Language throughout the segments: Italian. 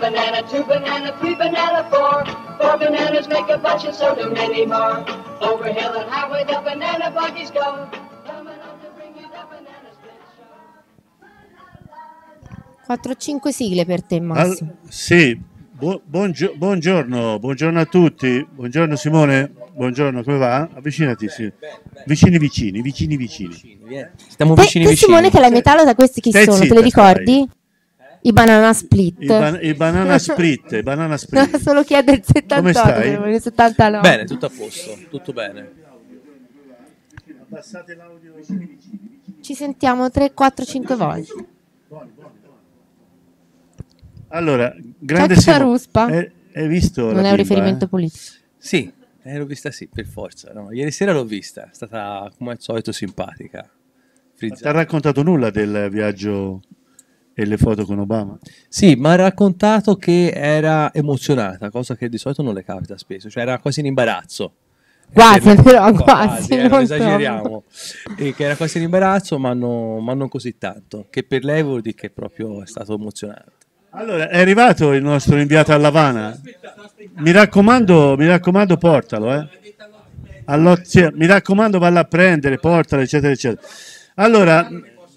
banana, 2 banana, 3 banana, 4. 4 bananas make a bunch and so do many more. Over hill and highway the banana buggies go. Coming on to bring you the banana split show. 4-5 sigle per te, Massimo. Sì, buongiorno a tutti. Buongiorno Simone, buongiorno, come va? Avvicinati, sì. Vicini. Stiamo Te vicini. Simone, che la metà lo da questi chi Stai sono? zitta, Te li ricordi? I Banana Split. I banana split. No, solo chiede il 78, Come stai? il 79. Bene, tutto a posto, tutto bene. Abbassate l'audio. Ci sentiamo 3, 4, 5 volte. Allora, grande C'è la Simone. ruspa? Hai visto Non la è un bimba, riferimento politico. Sì, l'ho vista sì, per forza. No? Ieri sera l'ho vista, è stata come al solito simpatica. Ti ha raccontato nulla del viaggio e le foto con Obama? Sì, mi ha raccontato che era emozionata, cosa che di solito non le capita spesso, cioè era quasi in imbarazzo. Quasi, però, quasi, quasi. non non esageriamo. E che era quasi in imbarazzo, ma non così tanto. Che per lei vuol dire che proprio è stato emozionante. Allora, è arrivato il nostro inviato a Lavana. Mi raccomando, portalo, sì, mi raccomando, valla a prendere, portalo, eccetera, eccetera. Allora,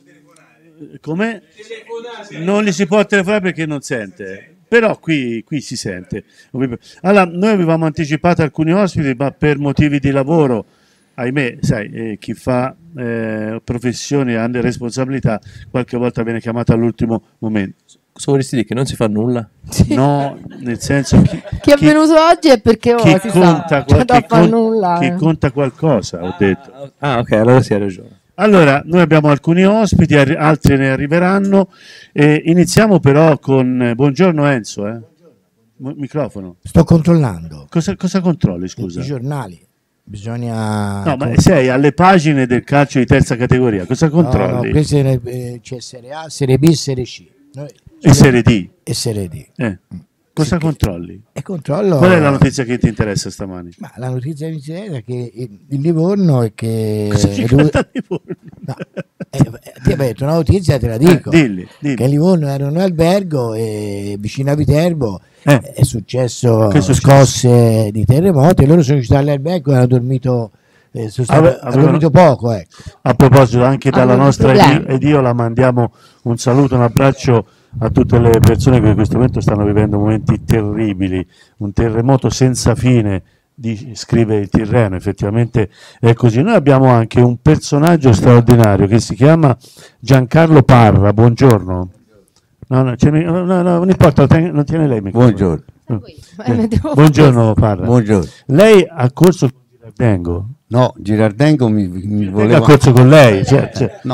come? Non gli si può telefonare perché non sente. Però qui si sente. Allora, noi avevamo anticipato alcuni ospiti, ma per motivi di lavoro, ahimè, sai, chi fa professioni ha responsabilità, qualche volta viene chiamato all'ultimo momento. Cosa vorresti dire? Che non si fa nulla? No, nel senso Chi è venuto oggi è perché chi si conta, sa, da far nulla. chi conta qualcosa, ho detto. Ok, allora sì, hai ragione. Allora, noi abbiamo alcuni ospiti, altri ne arriveranno. Iniziamo però con buongiorno Enzo, microfono. Sto controllando Cosa controlli, scusa? i giornali. Bisogna. No, ma sei alle pagine del calcio di terza categoria. Cosa No, controlli? c'è Serie A, Serie B, Serie C. E Serie D. E Serie D. Cosa Sì, controlli? E controllo. Qual è la notizia che ti interessa stamani? Ma la notizia che mi interessa è che il Livorno è che. Cosa ci canta Livorno? No, ti ho detto una notizia, te la dico. Dilli. Che a Livorno era un albergo e vicino a Viterbo è successo scosse di terremoto e loro sono usciti dall'albergo e hanno dormito. Hanno dormito poco, ecco. A proposito, anche dalla nostra problemi. ed io la mandiamo un saluto, un abbraccio a tutte le persone che in questo momento stanno vivendo momenti terribili, un terremoto senza fine, scrive il Tirreno, effettivamente è così. Noi abbiamo anche un personaggio straordinario che si chiama Giancarlo Parra, buongiorno. No, non importa, non tiene lei il microfono. Buongiorno Parra. Buongiorno. Lei ha corso con Girardengo? No, Girardengo mi voleva. Ha corso con lei? No.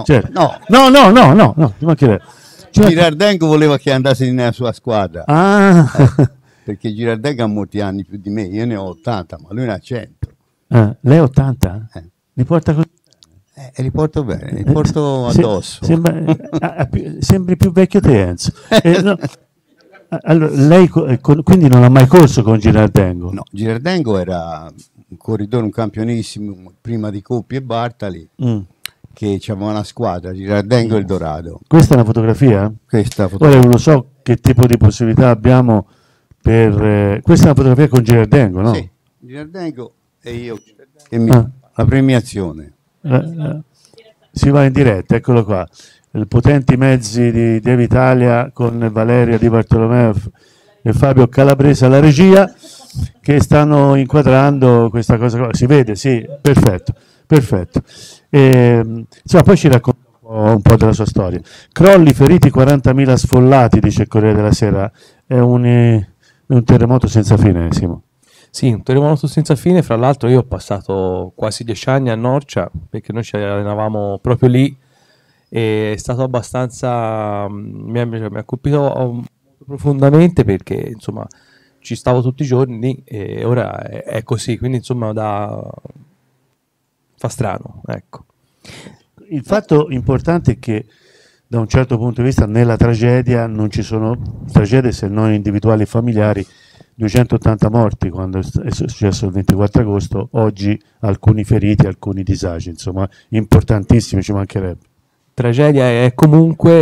No, ci mancherebbe. Girardengo voleva che andassi nella sua squadra. Perché Girardengo ha molti anni più di me, io ne ho 80, ma lui ne ha 100. Lei ha 80? Li porta così? E li porto bene, li porto addosso. Sembri più vecchio te, Enzo. Allora, lei quindi non ha mai corso con Girardengo? No, Girardengo era un corridore, un campionissimo, prima di Coppi e Bartali, che aveva una squadra, Girardengo e il Dorado. Questa è una fotografia? Ora non so che tipo di possibilità abbiamo per... questa è una fotografia con Girardengo, no? Sì, Girardengo e io, la premiazione. Si va in diretta, eccolo qua. I potenti mezzi di Dev Italia con Valeria Di Bartolomeo e Fabio Calabrese alla regia che stanno inquadrando questa cosa qua. Si vede? Sì, perfetto. Insomma, poi ci racconta un po' della sua storia. Crolli, feriti, 40.000 sfollati, dice il Corriere della Sera. È un terremoto senza fine, Simo. Sì, un terremoto senza fine. Fra l'altro io ho passato quasi 10 anni a Norcia perché noi ci allenavamo proprio lì e è stato abbastanza, mi ha colpito molto profondamente perché insomma ci stavo tutti i giorni lì e ora è così, quindi insomma fa strano, ecco. Il fatto importante è che da un certo punto di vista nella tragedia non ci sono tragedie se non individuali e familiari. 280 morti quando è successo il 24 agosto, oggi alcuni feriti, alcuni disagi, insomma importantissimi, ci mancherebbe. Tragedia è comunque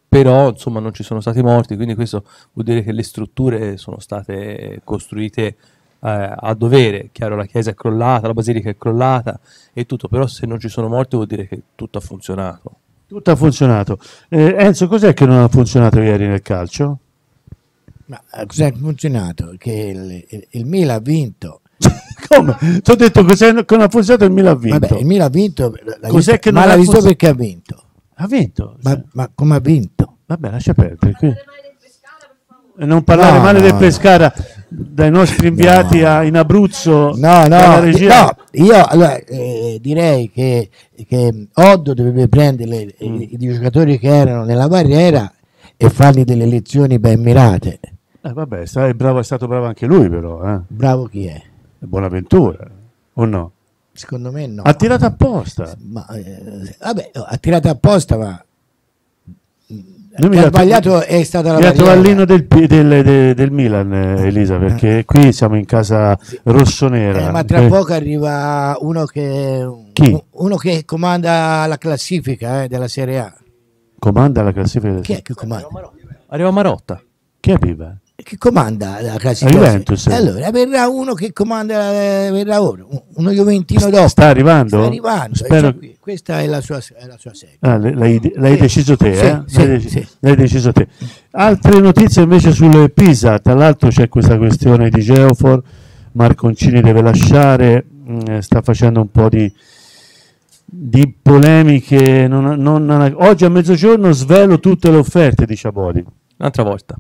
però insomma non ci sono stati morti, quindi questo vuol dire che le strutture sono state costruite a dovere. Chiaro, la chiesa è crollata, la basilica è crollata e tutto, però se non ci sono morti vuol dire che tutto ha funzionato. Tutto ha funzionato. Enzo, cos'è che non ha funzionato ieri nel calcio? Ma cos'è funzionato? Che il Milan ha vinto. Come? Ti ho detto che non ha funzionato, il Milan ha vinto. Vabbè, il Milan ha vinto. Cos'è che non ma l'ha ha visto funzionato? perché ha vinto. Ha vinto. Ma come ha vinto? Vabbè, lascia perdere. E non parlare male del Pescara dai nostri inviati in Abruzzo. No, io allora, direi che Oddo dovrebbe prendere i giocatori che erano nella barriera e fargli delle lezioni ben mirate. Vabbè, è stato bravo anche lui, però. Bravo chi è? Buonaventura, o no? Secondo me no. Ha tirato apposta. Ma, vabbè, ha tirato apposta, ma Lui ha sbagliato è stata la mi ha barriera. trovato l'ino del Milan, Elisa, perché qui siamo in casa rossonera. Ma tra poco arriva uno che comanda la classifica della Serie A. Comanda la classifica? Chi è che comanda? Arriva Marotta. Chi arriva? Che comanda la classifica? Juventus. Allora verrà uno che comanda, verrà ora, uno juventino dopo. Sta arrivando? Sta arrivando. Spero... Questa è la sua serie. L'hai deciso te, Sì. L'hai deciso te. Altre notizie invece sul Pisa, tra l'altro c'è questa questione di Geofor, Marconcini deve lasciare, sta facendo un po' di polemiche. Oggi a mezzogiorno svelo tutte le offerte di Ciabodi. Un'altra volta.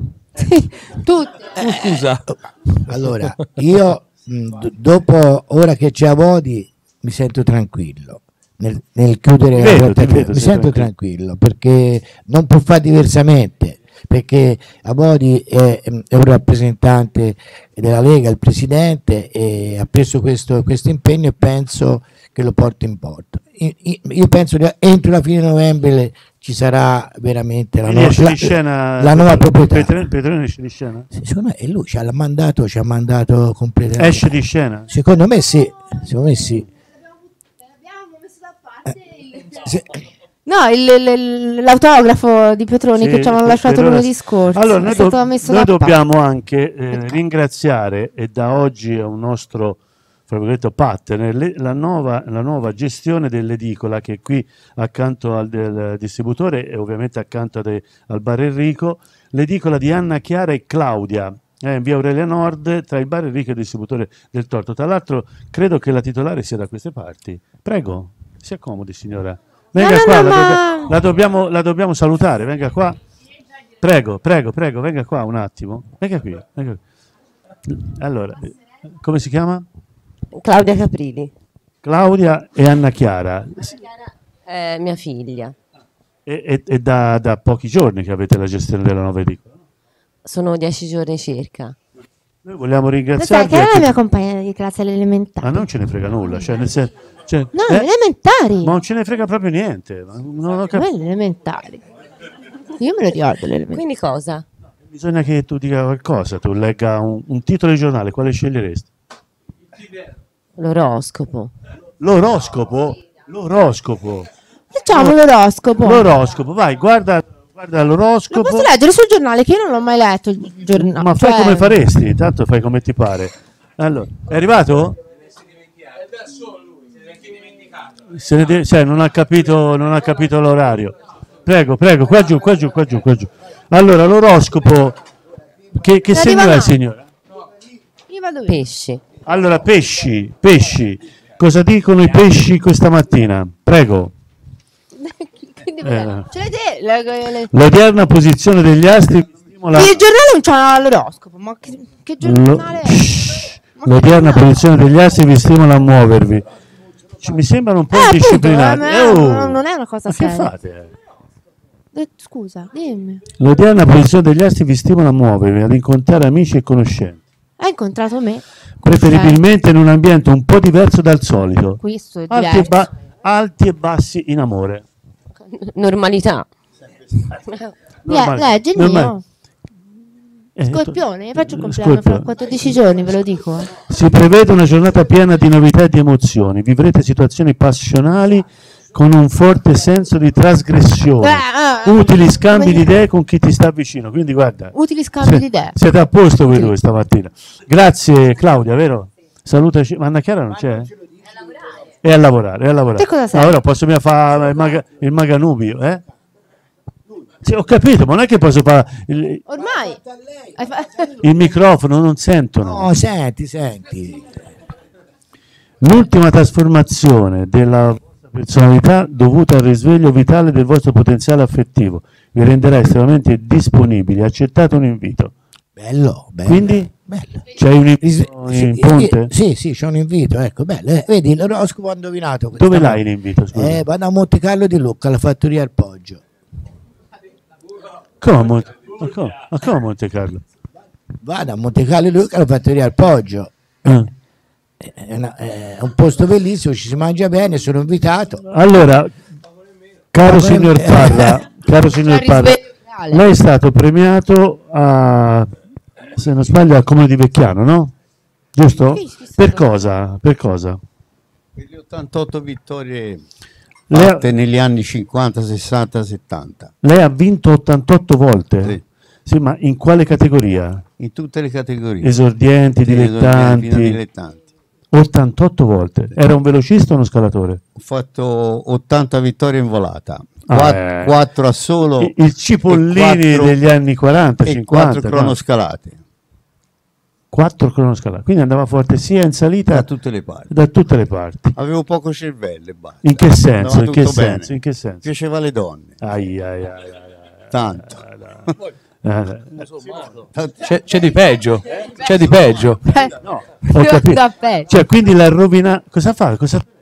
Scusa. Allora, io dopo, ora che c'è Abodi, mi sento tranquillo nel chiudere la trattativa. Mi sento tranquillo perché non può fare diversamente, perché Abodi è un rappresentante della Lega, il presidente, e ha preso questo impegno e penso che lo porti in porto. Io penso che entro la fine novembre ci sarà veramente la nuova proprietà. Petrone esce di scena? Secondo me è lui, ci ha mandato completamente. Esce di scena? Secondo me sì. L'abbiamo messo da parte. No, l'autografo di Petroni che ci avevano lasciato lunedì scorso. Allora, noi dobbiamo anche ringraziare, e da oggi è un nostro partner, la nuova gestione dell'edicola che è qui accanto al distributore e ovviamente accanto al bar Enrico, l'edicola di Anna Chiara e Claudia, in via Aurelia Nord, tra il bar Enrico e il distributore del Torto. Tra l'altro credo che la titolare sia da queste parti. Prego, si accomodi signora. Venga qua, la dobbiamo salutare, venga qua. Prego, venga qua un attimo. Venga qui. Allora, come si chiama? Claudia Caprini. Claudia e Anna Chiara. È mia figlia. E da pochi giorni che avete la gestione della nuova edicola? Sono 10 giorni circa. Noi vogliamo ringraziarvi. Che era la mia compagna di classe alle elementari. Ma non ce ne frega nulla, cioè nel senso... no, elementari. Ma non ce ne frega proprio niente. Non ho capito. Le elementari. Io me lo ricordo le elementari. Quindi cosa? Bisogna che tu dica qualcosa, tu legga un titolo di giornale, quale sceglieresti? L'oroscopo. L'oroscopo. Facciamo l'oroscopo. Vai, guarda l'oroscopo. Lo posso leggere sul giornale che io non l'ho mai letto il giornale. Ma fai come faresti, tanto fai come ti pare. Allora, è arrivato? Non ha capito l'orario. Prego, qua giù. Allora, l'oroscopo che segno è, signora? Io vado via. Pesci. Allora, pesci. Cosa dicono i pesci questa mattina? Prego. Ce l'hai te? L'odierna posizione degli astri stimola... Il giornale non c'ha l'oroscopo, ma che giornale è? L'odierna posizione degli astri vi stimola a muovervi. Mi sembrano un po' indisciplinati. Non è una cosa seria. Che fate? Scusa, dimmi. L'odierna posizione degli astri vi stimola a muovervi, ad incontrare amici e conoscenti. Hai incontrato me? Preferibilmente in un ambiente un po' diverso dal solito. Questo è diverso. Alti e bassi in amore. Normalità. Leggi il mio. Scorpione, faccio il compleanno fra 14 giorni, ve lo dico. Si prevede una giornata piena di novità e di emozioni. Vivrete situazioni passionali con un forte senso di trasgressione, utili scambi di idee con chi ti sta vicino. Quindi guarda, utili scambi di idee. Siete a posto voi due stamattina. Grazie Claudia, vero? Salutaci. Ma Anna Chiara non c'è? È a lavorare, è a lavorare. Te cosa sei? Allora posso mica fare il maganubio, eh? Sì, ho capito, ma non è che posso fare Ormai il microfono, non sentono. No, senti. L'ultima trasformazione della vostra personalità dovuta al risveglio vitale del vostro potenziale affettivo vi renderà estremamente disponibili. Accettate un invito. Bello. Quindi Bello. c'hai un invito in ponte? Sì, c'è un invito, ecco, bello. Vedi, l'oroscopo ha indovinato. Dove l'hai l'invito? Scusa? Vado a Monte Carlo di Lucca, alla fattoria al Poggio. Come a Monte Carlo? Vado a Monte Carlo di Lucca, alla fattoria al Poggio. È un posto bellissimo, ci si mangia bene, sono invitato. Allora, caro signor Parra, lei è stato premiato a, se non sbaglio, al Comune di Vecchiano, no? Giusto? Per cosa? Per le 88 vittorie fatte negli anni 50, 60, 70. Lei ha vinto 88 volte? Sì. Sì, ma in quale categoria? In tutte le categorie. Esordienti, dilettanti. 88 volte. Era un velocista o uno scalatore? Ho fatto 80 vittorie in volata, 4 a solo. Il Cipollini degli anni 40, e 50. 4 cronoscalate. 4 cronoscalate. Quindi andava forte sia in salita da tutte le parti. Da tutte le parti. Avevo poco cervello. In che senso? In che senso? In che senso? Piaceva alle donne. Tanto. C'è di peggio. C'è di peggio. No, ho capito. Cioè, quindi la rovina. Cosa fa?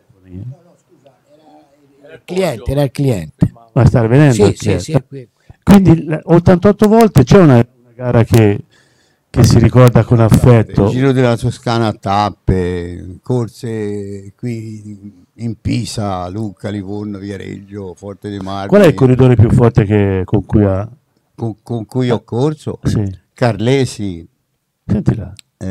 Era il cliente. Ma stare venendo? Sì. Quindi 88 volte c'è una gara che si ricorda con affetto. Il Giro della Toscana a tappe, corse qui in Pisa, Lucca, Livorno, Viareggio, Forte dei Marmi. Qual è il corridore più forte con cui ha... Con cui ho corso? Sì. Carlesi, sentila.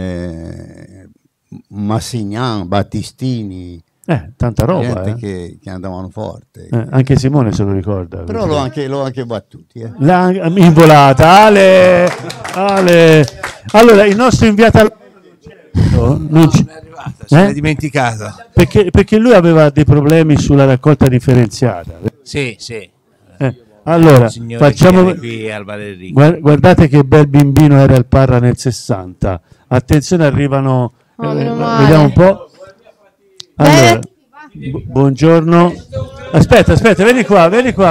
Massignan, Battistini. Tanta roba. Che andavano forte. Anche Simone se lo ricorda. Però l'ho anche battuti. In volata. Ale. Allora, il nostro inviato non è arrivata, se l'è dimenticata. Perché lui aveva dei problemi sulla raccolta differenziata. Sì. Allora, facciamo qui al Valerico. Guardate che bel bimbino era il Parra nel 60. Attenzione, arrivano vediamo un po'. Allora, buongiorno. Aspetta, vieni qua. Vieni qui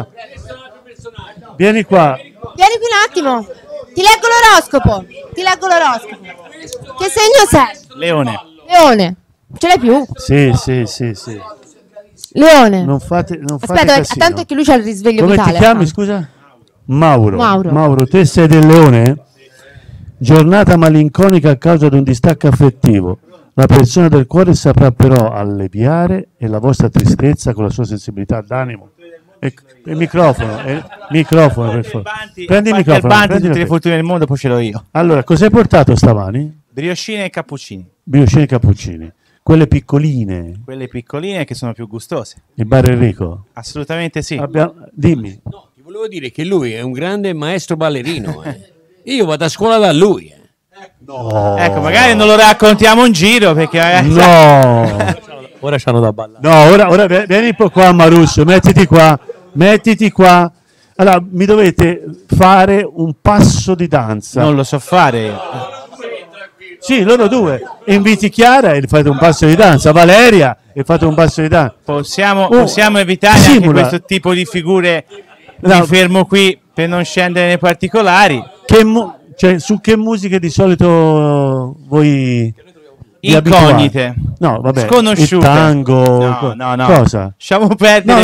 un attimo. Ti leggo l'oroscopo. Che segno sei? Leone. Ce l'hai più? Sì. Leone. Non fate Aspetta, casino. tanto che lui c'ha il risveglio Come vitale. ti chiami, scusa? Mauro, te sei del Leone? Giornata malinconica a causa di un distacco affettivo. La persona del cuore saprà però alleviare la vostra tristezza con la sua sensibilità d'animo. Il microfono, per favore. Prendi il microfono. Tutte le fortune del mondo, poi ce l'ho io. Allora, cosa hai portato stamani? Briochine e cappuccini. Quelle piccoline. Quelle piccoline che sono più gustose. Il bar Enrico? Assolutamente sì. Dimmi. No, ti volevo dire che lui è un grande maestro ballerino. Io vado a scuola da lui. No. Ecco, magari non lo raccontiamo in giro perché magari... No. Ora c'hanno da ballare. No, ora vieni un po' qua, Marusso, mettiti qua. Allora, mi dovete fare un passo di danza. Non lo so fare. Sì, loro due. Inviti Chiara e fate un passo di danza. Valeria e fate un passo di danza. Possiamo evitare anche questo tipo di figure. Mi fermo qui per non scendere nei particolari. Su che musiche di solito voi incognite? No, vabbè. Sconosciute. Il tango. No. Cosa? Lasciamo perdere.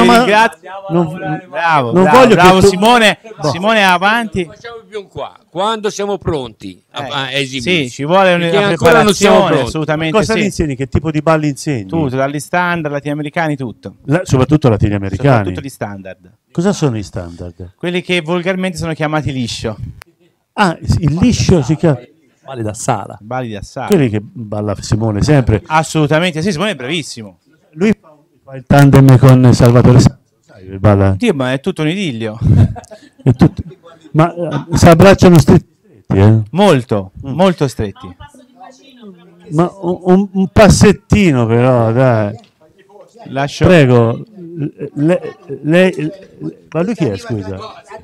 Bravo Simone. Simone avanti. Facciamo più qua. Quando siamo pronti a esibire. Sì, ci vuole una preparazione, assolutamente. Cosa insegni? Che tipo di balli insegni? Tutto, dagli standard latinoamericani, tutto. Soprattutto latinoamericani. Soprattutto gli standard. Cosa sono i standard? Quelli che volgarmente sono chiamati liscio. Il liscio si chiama... Balli da sala. Balli da sala. Quelli che balla Simone sempre. Assolutamente sì, Simone è bravissimo. Lui Fa il tandem con Salvatore Santos, sai, balla. Dio, ma è tutto un idillio. È tutto... Ma si abbracciano stretti, Molto, molto stretti. Ma un passettino però, dai. Lascio... Prego. Lei... Ma lui chi è, scusa?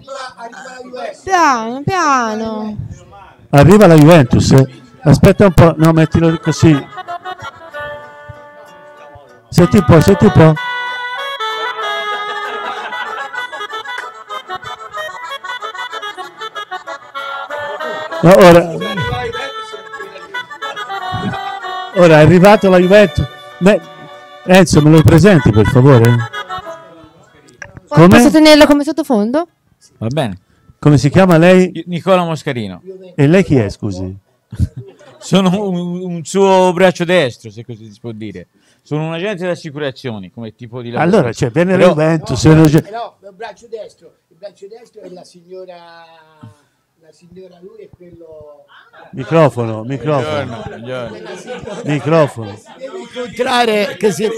Piano, piano. Arriva la Juventus. Aspetta un po'. No, mettilo così. Senti un po', senti un po'. No, ora è arrivato la Juventus. Enzo, me lo presenti per favore? Come? Posso tenerlo come sottofondo? Va bene. Come si chiama lei? Nicola Moscarino. E lei chi è, scusi? Sono un suo braccio destro, se così si può dire. Sono un agente di assicurazioni, come tipo di lavoro. Allora, cioè, viene la Juventus. No, il braccio destro è la signora... La signora, lui è quello... Microfono. Buongiorno. Microfono. Devi incontrare che si...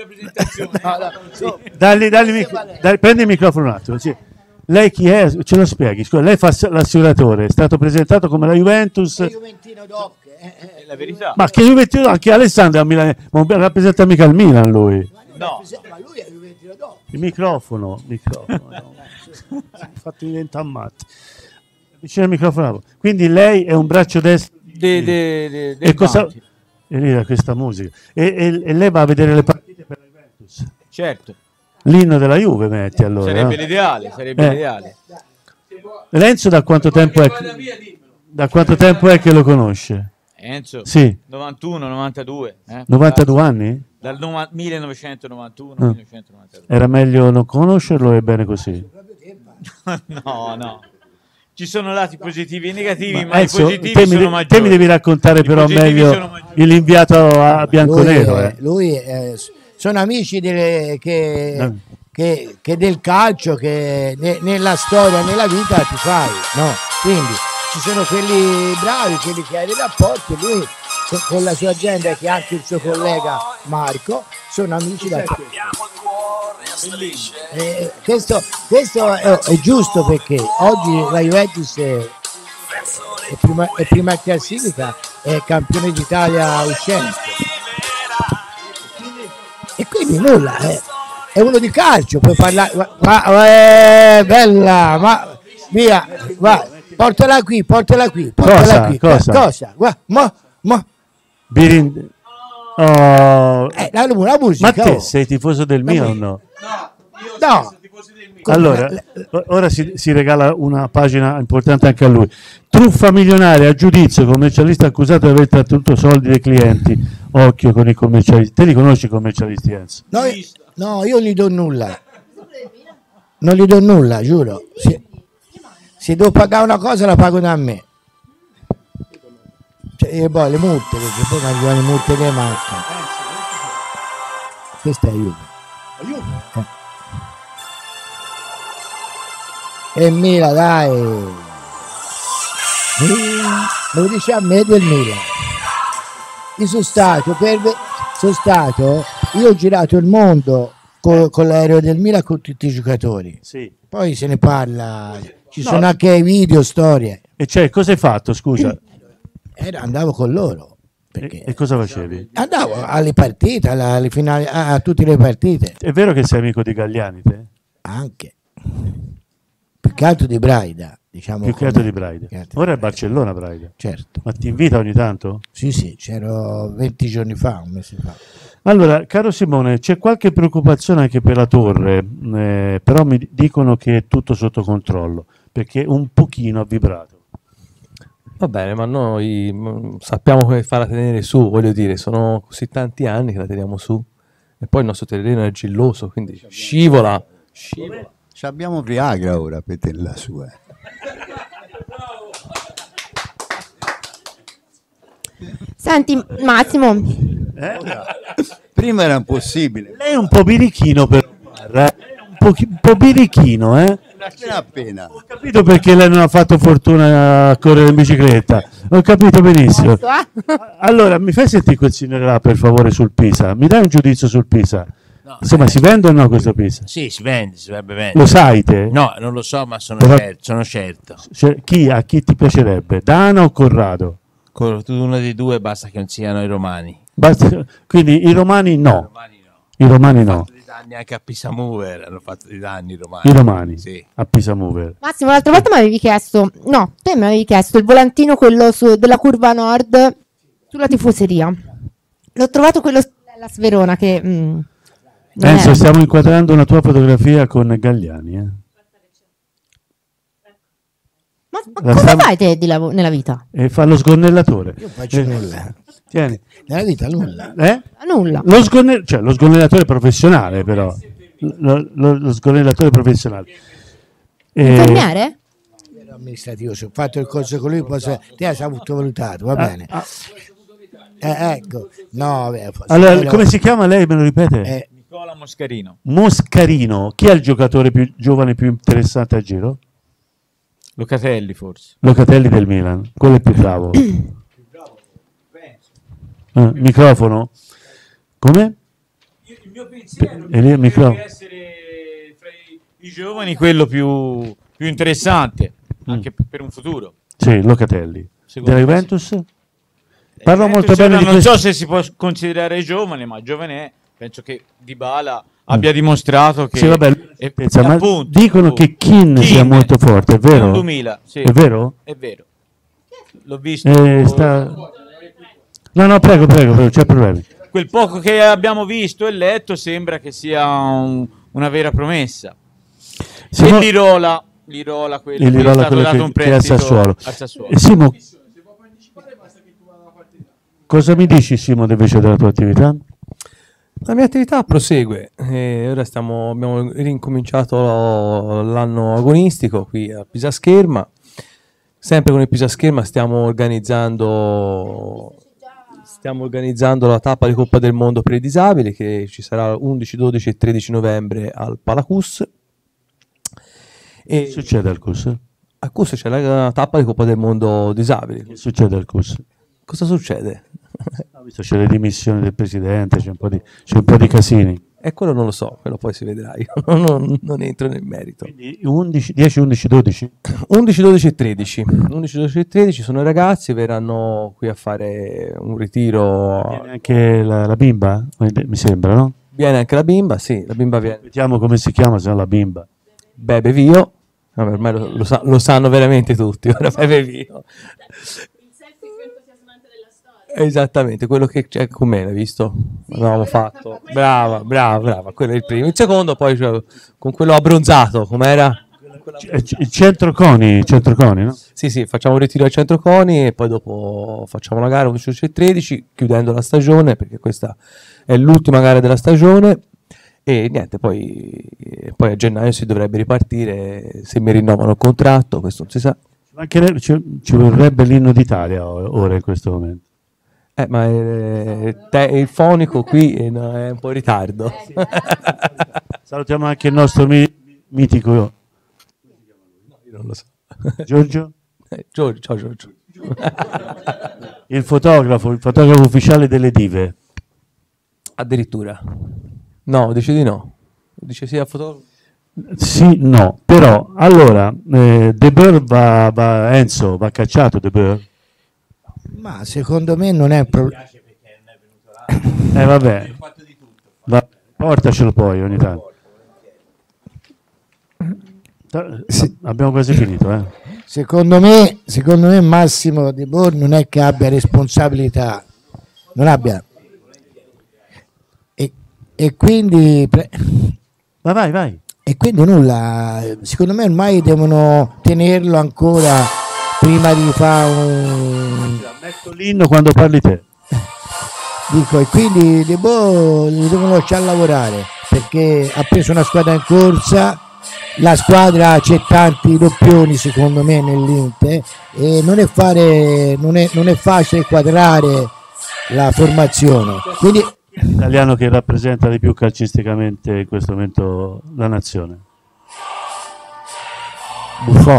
Prendi il microfono un attimo. Sì. Lei chi è? Ce lo spieghi. Scusa, lei fa l'assicuratore, è stato presentato come la Juventus. È Juventino Doc. È la verità. Ma che Juventino? Anche Alessandro a Milano, ma non rappresenta mica il Milan lui. No. Ma lui è Juventino Doc. Il microfono. No. Infatti diventa matti. Vicino al microfono. Quindi lei è un braccio destro. E cosa? E lì da questa musica. E lei va a vedere le partite per la Juventus. Certo. L'inno della Juve metti allora. Sarebbe l'ideale, l'ideale. Renzo da quanto tempo è che lo conosce? Enzo? Sì. 91, 92. 92 anni? Dal 1991, 1992. Era meglio non conoscerlo e bene così? No. Ci sono lati positivi e negativi, ma i Enzo, positivi sono maggiori. Te mi devi raccontare però meglio l'inviato a bianconero. Sono amici che del calcio, che nella storia, nella vita ti fai, no? Quindi ci sono quelli bravi, quelli che hai dei rapporti, lui con la sua agenda, che anche il suo collega Marco, sono amici da questo è giusto, perché oggi la Juventus è prima in classifica, è campione d'Italia uscente, e quindi nulla, è uno di calcio, puoi parlare, bella, ma via, va, portala qui. Cosa? Guarda, la musica. Ma te sei tifoso del Milan o no? No. Allora, ora si regala una pagina importante anche a lui. Truffa milionaria, a giudizio, commercialista accusato di aver trattenuto soldi dei clienti. Occhio con i commercialisti. Te li conosci i commercialisti, Enzo? No, io non gli do nulla. Non gli do nulla, giuro. Se devo pagare una cosa, la pago da me. E poi le multe, perché poi mi arrivano le multe che mancano. Questa è Juve. E Milan, dai. Lo dice a me del Milan. Io sono stato, io ho girato il mondo con l'aereo del Milan, con tutti i giocatori. Sì. Poi se ne parla, sono anche video, storie. E cioè, cosa hai fatto, scusa? Andavo con loro. E cosa facevi? Andavo alle partite, alle finali, a tutte le partite. È vero che sei amico di Galliani, te? Anche. Più che altro di Braida, diciamo. Più che altro di Braida. Ora è Barcellona, Braida. Certo. Ma ti invita ogni tanto? Sì, c'ero 20 giorni fa, un mese fa. Allora, caro Simone, c'è qualche preoccupazione anche per la torre, però mi dicono che è tutto sotto controllo, perché un pochino ha vibrato. Va bene, ma noi sappiamo come farla tenere su, voglio dire, sono così tanti anni che la teniamo su, e poi il nostro terreno è argilloso, quindi scivola. Abbiamo Viagra ora per tenerla su. Senti, Massimo. Prima era impossibile. Lei è un po' birichino per un po' birichino, Appena. Ho capito perché lei non ha fatto fortuna a correre in bicicletta. Ho capito benissimo. Allora, mi fai sentire quel signore là, per favore, sul Pisa? Mi dai un giudizio sul Pisa? No, Insomma, si vende o no questa pizza? Sì, si vende, si dovrebbe vendere. Lo sai te? No, non lo so, ma sono, Però- sono certo. Cioè, a chi ti piacerebbe? Dana o Corrado? Uno dei due basta che non siano i romani. Quindi i romani no. I romani no. Hanno fatto dei danni anche a Pisa Mover, hanno fatto dei danni i romani. I romani Sì. a Pisa Mover. Massimo, l'altra volta mi avevi chiesto, no, te mi avevi chiesto il volantino, quello della curva nord sulla tifoseria. L'ho trovato quello della Sverona che... non Enzo, è- stiamo inquadrando una tua fotografia con Galliani. Ma La cosa stiamo- fai te nella vita? E fa lo sgonnellatore. Io faccio nulla. Tieni. Nella vita nulla. Nulla. Lo sgonnellatore professionale, però. Lo sgonnellatore professionale. Infermiere? Ero amministrativo, se ho fatto il corso con lui, te sei sottovalutato, va bene. Ecco, no, Allora, come si chiama lei? Me lo ripete? Nicola Moscarino. Moscarino. Chi è il giocatore più giovane, più interessante a giro? Locatelli forse. Locatelli del Milan. Quello è più bravo. Microfono. Come? Il mio pensiero E lì il microfono. deve essere fra i giovani quello più interessante anche per un futuro. Sì, Locatelli. Secondo Della me Juventus? Parlo molto Cioè, bene di non questo. so se si può considerare giovane, ma giovane è. Penso che Dybala abbia dimostrato che Sì, vabbè, pensa, ma appunto, dicono che Keane sia molto forte, è vero? 2000, sì. È vero? È vero. L'ho visto. No, prego, c'è problemi. Quel poco che abbiamo visto e letto sembra che sia una vera promessa. Simo- E Lirola quello Il che è Lirola, stato quello dato un che è al prestito Sassuolo. al Sassuolo. E Simo, cosa mi dici, Simo, invece della tua attività? La mia attività prosegue. Ora abbiamo rincominciato l'anno agonistico qui a Pisa Scherma. Sempre con il Pisa Scherma stiamo organizzando la tappa di Coppa del Mondo per i disabili che ci sarà 11, 12 e 13 novembre al Palacus. Che succede al CUS? Al CUS c'è la tappa di Coppa del Mondo disabili. Che succede al CUS? Cosa succede? Ho visto c'è le dimissioni del presidente, c'è un po' di casini. E quello non lo so, quello poi si vedrà, io non entro nel merito. Quindi 10, 11, 12? 11, 12 e 13. 11, 12 e 13 sono i ragazzi, verranno qui a fare un ritiro. Viene anche la bimba? Mi sembra, no? Viene anche la bimba, sì, la bimba viene. Vediamo come si chiama, se no la bimba. Bebe Vio. Vabbè, ormai lo sanno veramente tutti, ora Bebe Vio. Esattamente, quello che c'è con me, l'hai visto? L'avevamo fatto. Brava, quello è il primo. Il secondo poi con quello abbronzato, com'era? Il centroconi, no? Sì, facciamo un ritiro al centroconi e poi dopo facciamo la gara 11 e 13, chiudendo la stagione, perché questa è l'ultima gara della stagione. E niente, poi a gennaio si dovrebbe ripartire, se mi rinnovano il contratto, questo non si sa. Ci vorrebbe l'inno d'Italia ora in questo momento. Ma il fonico qui è un po' in ritardo. Salutiamo anche il nostro mitico. Io non lo so. Giorgio? Giorgio, ciao Giorgio. Il fotografo ufficiale delle dive. Addirittura. No, dice di no. Dice sì al fotografo. Sì, no, però allora De Boer Enzo va cacciato De Boer? Ma secondo me non è un problema. Vabbè, portacelo poi ogni tanto. Abbiamo quasi finito. Secondo me Massimo De Boer non è che abbia responsabilità, non abbia. E quindi vai. E quindi nulla, secondo me ormai devono tenerlo ancora prima di fare un... Metto l'inno quando parli te. Dico, e quindi De Boer lo devono lasciare lavorare, perché ha preso una squadra in corsa, la squadra c'è tanti doppioni secondo me nell'Inter e non è facile quadrare la formazione. Quindi L'italiano che rappresenta di più calcisticamente in questo momento la nazione. Buffon.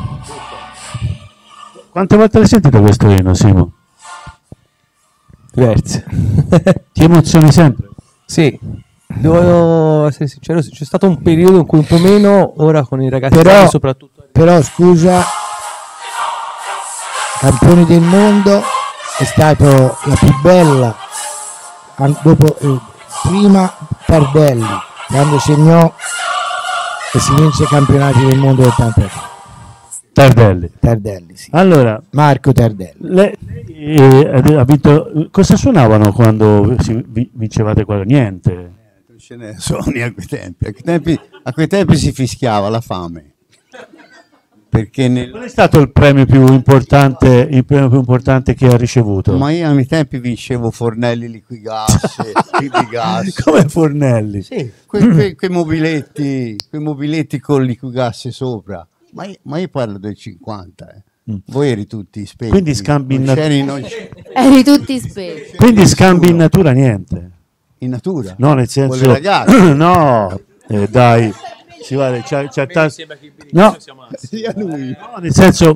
Quante volte l'hai sentito questo inno, Simo? Diverse. Ti emozioni sempre? Sì, Devo essere sincero, c'è stato un periodo in cui un po' meno, ora con i ragazzi soprattutto. Però scusa, campione del mondo è stato la più bella dopo, prima Tardelli, quando segnò e si vinse i campionati del mondo del 83. Tardelli, sì. Allora, Marco Tardelli. Lei ha vinto, cosa suonavano quando vincevate quello? Niente. Non ce ne sono a quei tempi. A quei tempi si fischiava la fame. Perché Qual è stato il premio più importante che ha ricevuto? Ma io ai miei tempi vincevo fornelli liquigas, gas. Come fornelli? Sì, quei mobiletti con liquigas sopra. Ma io parlo del 50. Voi eri tutti spenti. Quindi scambi in natura. Eri tutti spenti. Quindi scambi in natura niente. In natura? No, nel senso. Con le ragazze? No, dai. Si vale, no, sia lui. No, nel senso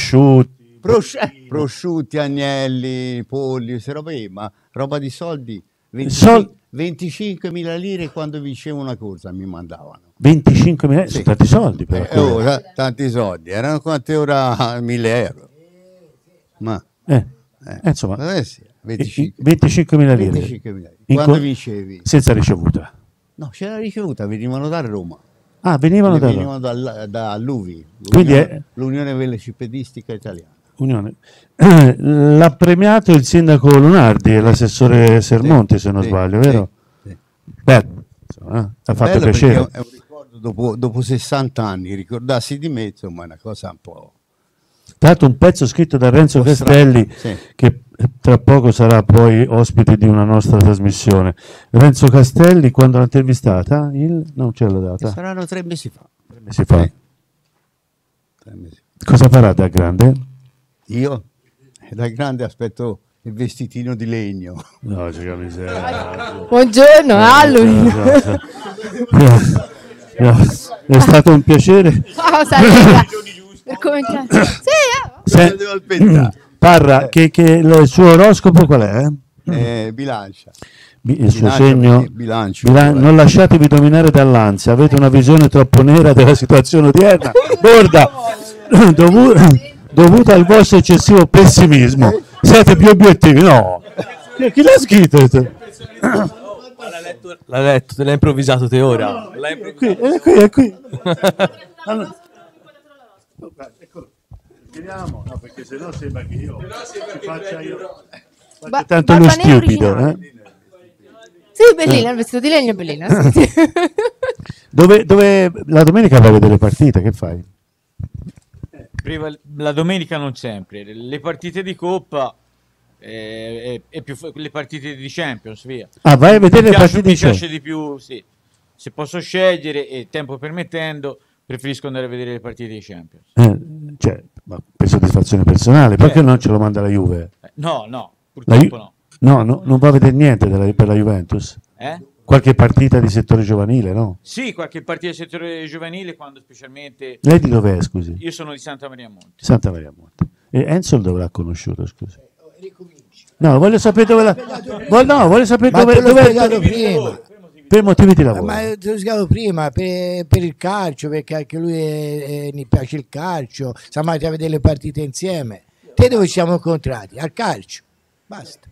prosciutti, agnelli, polli, queste robe, ma roba di soldi. 25.000 lire quando vincevo una corsa mi mandavano. 25.000? Sono tanti soldi però. Tanti soldi, erano quante ora? 1.000 euro. Ma insomma, sì, 25.000 lire. 25.000 quando vincevi? Senza ricevuta. No, c'era ricevuta, venivano da Roma. Ah, venivano da Luvi, l'Unione Velocipedistica Italiana. L'ha premiato il sindaco Lunardi e l'assessore Sermonti, se non sbaglio, vero? Sì. Bello, insomma, ha fatto piacere. È un ricordo dopo 60 anni, ricordarsi di me, insomma, è una cosa un po'. Tra l'altro un pezzo scritto da Renzo Castelli, che tra poco sarà poi ospite di una nostra trasmissione. Renzo Castelli, quando l'ha intervistata? Non ce l'ha data. Saranno 3 mesi fa. 3 mesi fa. 3 mesi. Cosa farà da grande? Io? Da grande aspetto il vestitino di legno. No, c'è miseria. Buongiorno, lui. È stato un piacere. Per cominciare. Parra, che il suo oroscopo qual è? Bilancia. Il suo segno? Bilancio. Non lasciatevi dominare dall'ansia, avete una visione troppo nera della situazione odierna. Guarda, dovuta al vostro eccessivo pessimismo. Siete più obiettivi, no? Chi l'ha scritto? L'ha letto, te l'ha improvvisato te ora. È qui. Allora, finiamo, no, perché sennò sembra che io faccia tanto lo stupido. Sì, bellina, il vestito di legno è bellina. Sì. Dove la domenica vai a vedere le partite, che fai? La domenica non sempre, le partite di Coppa e più le partite di Champions, via. Ah, vai a vedere le partite di Champions? Mi piace di più, sì. Se posso scegliere e tempo permettendo, preferisco andare a vedere le partite di Champions. Ma per soddisfazione personale, perché non ce lo manda la Juve? No, purtroppo no. No, non va a vedere niente per la Juventus? Qualche partita di settore giovanile, no? Sì, qualche partita di settore giovanile, quando specialmente... Lei di dov'è, scusi? Io sono di Santa Maria Monte. Santa Maria Monte. E Enzol dove l'ha conosciuto, scusi? No, voglio sapere dove voglio sapere dove prima. Per motivi di lavoro. Ma te l'ho spiegato prima, per il calcio, perché anche lui mi piace il calcio, siamo andati a vedere le partite insieme. Te dove ci siamo incontrati? Al calcio. Basta.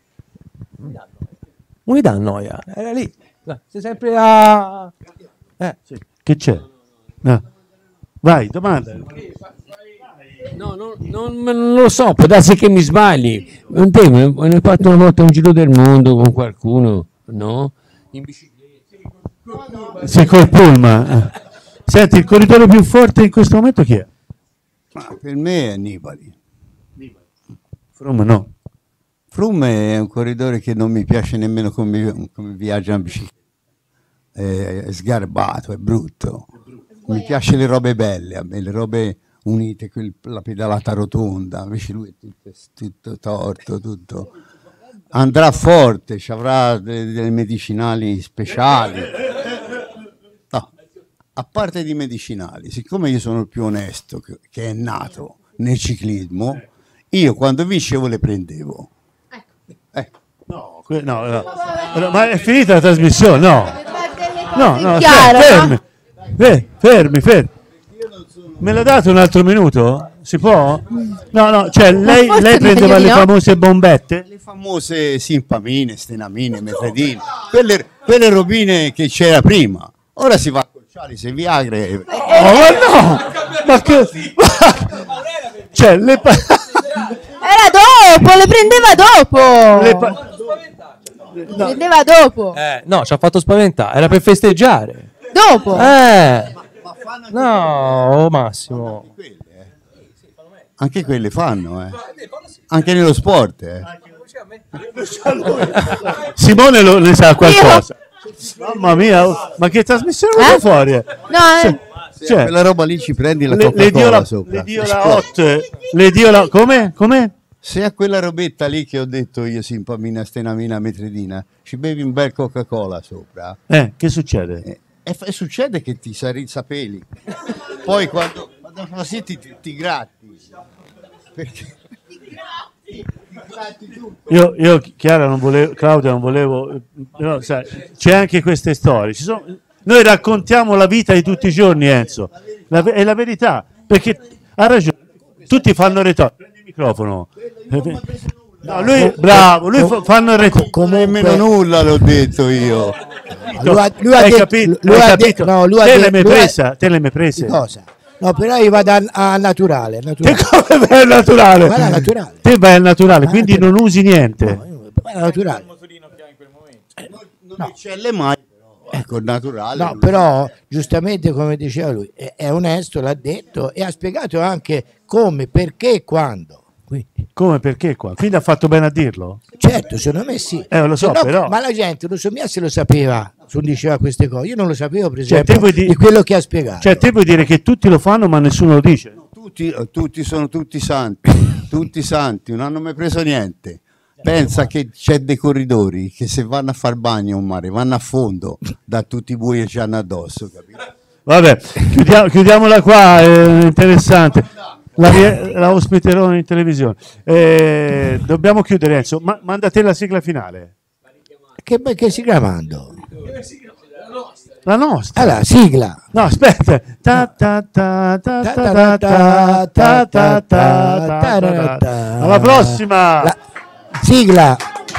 Unità Noia, era lì. Sei sempre a... Sì. Che c'è? No. Vai, domanda. No, non lo so, può darsi che mi sbagli. Non te, ne ho fatto una volta un giro del mondo con qualcuno, no? In bicicletta. Sei col pullman. Senti, il corridore più forte in questo momento chi è? Per me è Nibali. Froome no. Froome è un corridore che non mi piace nemmeno come viaggia in bicicletta. È sgarbato, è brutto. Mi piace le robe belle, a me, le robe unite, la pedalata rotonda, invece lui è tutto torto, tutto. Andrà forte, ci avrà delle medicinali speciali. No, a parte di medicinali, siccome io sono il più onesto che è nato nel ciclismo, io quando vincevo le prendevo. No, ma è finita la trasmissione, no. No, chiaro, fermi. Fermi. Me l'ha dato un altro minuto? Si può? No, cioè lei prendeva le famose bombette? Le famose simpamine, stenamine, metredine, quelle robine che c'era prima. Ora si va a colciare se Viagre. Ma no! Ma che... cioè, Era dopo, le prendeva dopo. Prendeva dopo. No, ci ha fatto spaventare, era per festeggiare. Dopo. No, Massimo. Anche quelle fanno, anche nello sport. Simone ne sa qualcosa. Mamma mia, ma che trasmissione fuori? No, Cioè, quella roba lì ci prendi la Coca-Cola sopra. Le dio la come? Se a quella robetta lì che ho detto io, simpamina, stenamina, metredina, ci bevi un bel Coca-Cola sopra. Che succede? E succede che ti sapeli. Poi quando così ti gratti. Perché? Io Chiara non volevo, Claudia non volevo, però sai, c'è anche queste storie. Noi raccontiamo la vita di tutti i giorni, Enzo, è la verità, perché ha ragione, tutti fanno retorica. Prendi il microfono. No, lui bravo, fanno il retorica. Come nemmeno nulla l'ho detto io. Lui ha capito? Te l'hai mai presa? Cosa? No, però io vado a naturale. Te come vai al naturale? Vai al naturale. Te vai al naturale, quindi non usi niente. Vai al naturale. Non eccelle mai, ecco, naturale. No, però giustamente come diceva lui, è onesto, l'ha detto e ha spiegato anche come, perché e quando. Quindi. Come, perché qua? Quindi ha fatto bene a dirlo? Certo, secondo me sì. Lo so, però. Ma la gente non so mica se lo sapeva, se diceva queste cose. Io non lo sapevo, per esempio, di quello che ha spiegato. Cioè, te vuoi dire che tutti lo fanno, ma nessuno lo dice? No, tutti sono tutti santi, tutti santi, non hanno mai preso niente. Pensa che c'è dei corridori che se vanno a far bagno in mare, vanno a fondo da tutti i buoi che hanno addosso, capito? Vabbè, chiudiamola qua, è interessante. La ospiterò in televisione. Dobbiamo chiudere, Enzo. Manda te la sigla finale. Che sigla mando? La nostra. Allora, sigla. No, aspetta. Alla prossima. Sigla.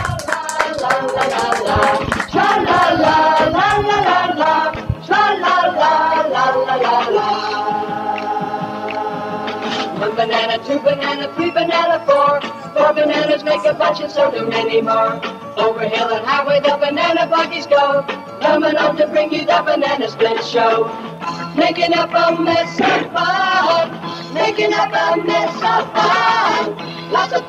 One banana, two banana, three banana, four bananas make a bunch and so do many more. Over hill and highway the banana buggies go, coming on to bring you the banana split show. Making up a mess of fun, making up a mess of fun. Lots of